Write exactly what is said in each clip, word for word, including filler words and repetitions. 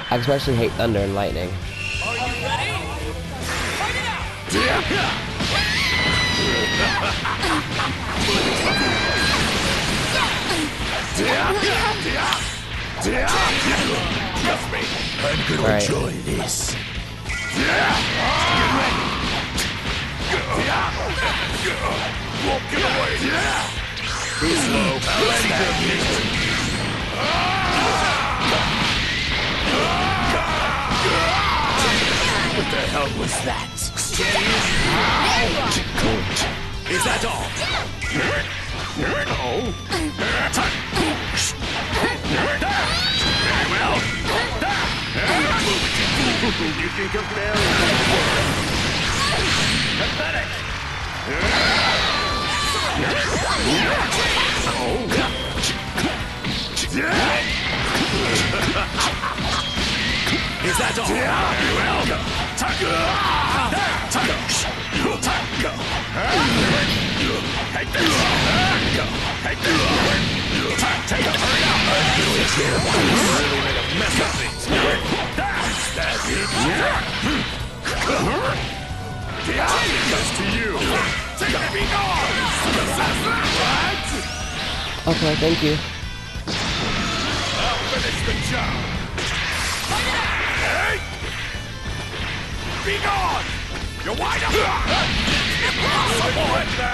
I especially hate thunder and lightning. Are you ready? Fight it out! Trust me, I'm gonna All right. enjoy this. Get ready. Won't get away. Too slow. What the hell was that? Is that all? No. Very well. You think a fairy can work? Pathetic. Is that all? Well, take this. Take this. Take it. Hurry up. You really made a mess of things. That's it. Just to you. Take it. Be gone. Right? Okay, thank you. I'll finish the job. Hey! Be gone! You're wide up! Impossible!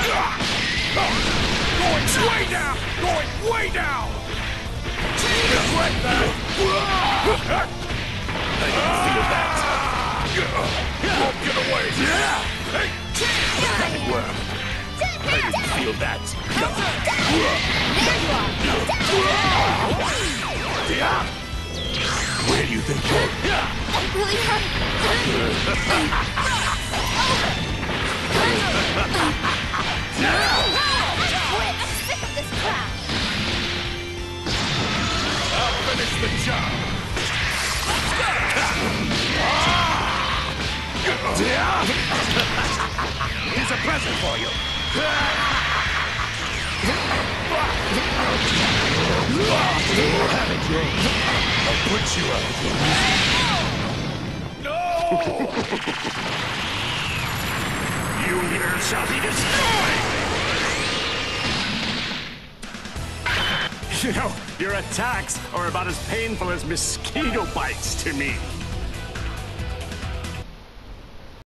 Going way down! Going way down! Just like that! I can feel that! Won't get away! Hey! That worm! I didn't feel that! Where do you think you're... I'm really hurt. Quit! I'm sick of this crap. I'll finish the job. Here's a present for you. Have it, Joe. I'll put you out of your misery. No! You here shall be destroyed! You know, your attacks are about as painful as mosquito bites to me.